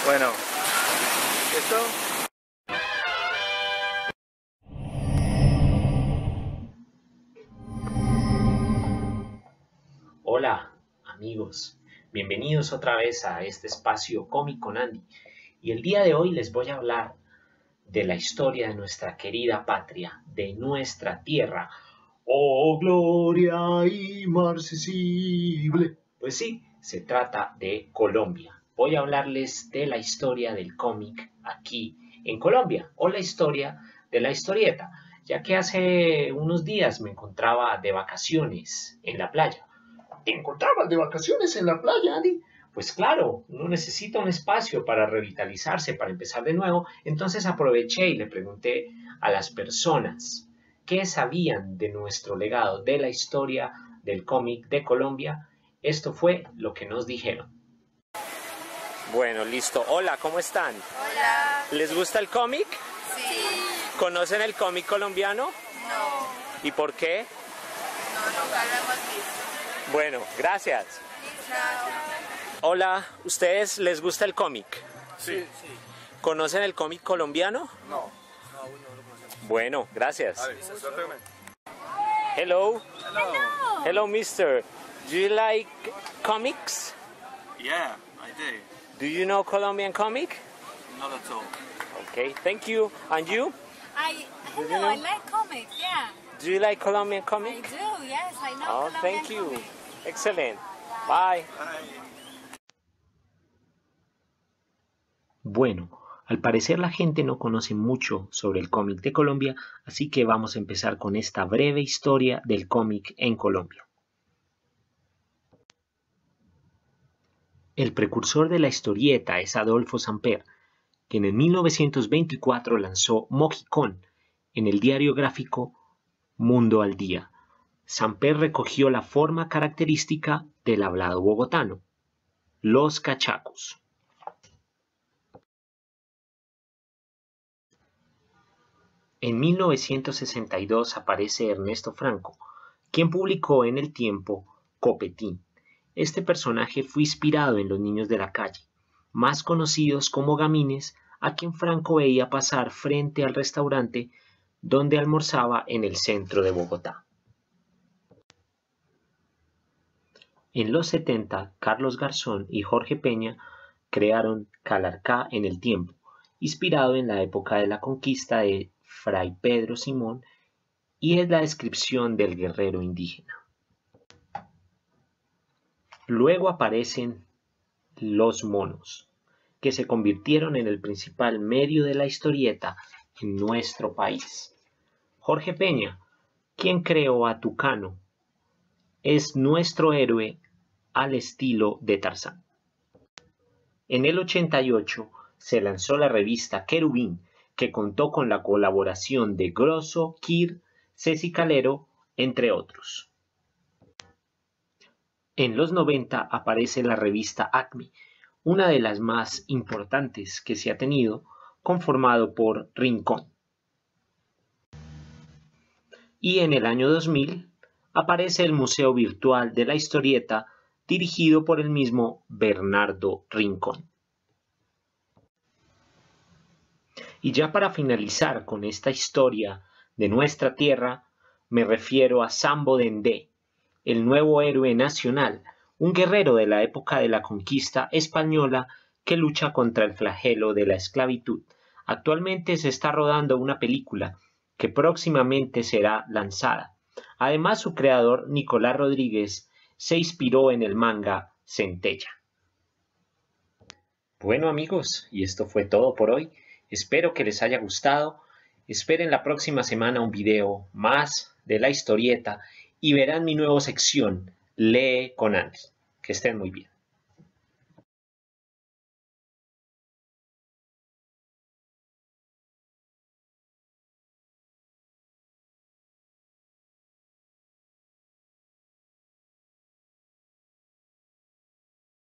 Bueno, ¿listo? Hola amigos, bienvenidos otra vez a este espacio Cómic con Andy. Y el día de hoy les voy a hablar de la historia de nuestra querida patria, de nuestra tierra. ¡Oh, gloria inmarcesible! Pues sí, se trata de Colombia. Voy a hablarles de la historia del cómic aquí en Colombia, o la historia de la historieta, ya que hace unos días me encontraba de vacaciones en la playa. ¿Te encontrabas de vacaciones en la playa, Andy? Pues claro, uno necesita un espacio para revitalizarse, para empezar de nuevo. Entonces aproveché y le pregunté a las personas qué sabían de nuestro legado, de la historia del cómic de Colombia. Esto fue lo que nos dijeron. Bueno, listo. Hola, ¿cómo están? Hola. ¿Les gusta el cómic? Sí. ¿Conocen el cómic colombiano? No. ¿Y por qué? No, nunca lo hemos visto. Bueno, gracias. Chao. Hola, ¿ustedes les gusta el cómic? Sí. ¿Conocen el cómic colombiano? No. Bueno, gracias. Vale, suerte. Hello. Hello. Hello, mister. Do you like comics? Yeah, I do. Do you know Colombian comic? Not at all. Okay, thank you. And you? Hello, I like comics, yeah. Do you like Colombian I comic? do, yes, I know Oh, Colombian thank you. comics. Excellent. Bye. Bueno, al parecer la gente no conoce mucho sobre el cómic de Colombia, así que vamos a empezar con esta breve historia del cómic en Colombia. El precursor de la historieta es Adolfo Samper, quien en 1924 lanzó Mojicón en el diario gráfico Mundo al Día. Samper recogió la forma característica del hablado bogotano, los cachacos. En 1962 aparece Ernesto Franco, quien publicó en El Tiempo Copetín. Este personaje fue inspirado en los niños de la calle, más conocidos como gamines, a quien Franco veía pasar frente al restaurante donde almorzaba en el centro de Bogotá. En los 70, Carlos Garzón y Jorge Peña crearon Calarcá en El Tiempo, inspirado en la época de la conquista de Fray Pedro Simón, y es la descripción del guerrero indígena. Luego aparecen los monos, que se convirtieron en el principal medio de la historieta en nuestro país. Jorge Peña, quien creó a Tucano, es nuestro héroe al estilo de Tarzán. En el 88 se lanzó la revista Querubín, que contó con la colaboración de Grosso, Kir, Ceci Calero, entre otros. En los 90 aparece la revista Acme, una de las más importantes que se ha tenido, conformado por Rincón. Y en el año 2000 aparece el Museo Virtual de la Historieta, dirigido por el mismo Bernardo Rincón. Y ya para finalizar con esta historia de nuestra tierra, me refiero a Sambo Dendé, el nuevo héroe nacional, un guerrero de la época de la conquista española que lucha contra el flagelo de la esclavitud. Actualmente se está rodando una película que próximamente será lanzada. Además, su creador, Nicolás Rodríguez, se inspiró en el manga Centella. Bueno amigos, y esto fue todo por hoy. Espero que les haya gustado. Esperen la próxima semana un video más de la historieta y verán mi nueva sección, Lee con Andy. Que estén muy bien.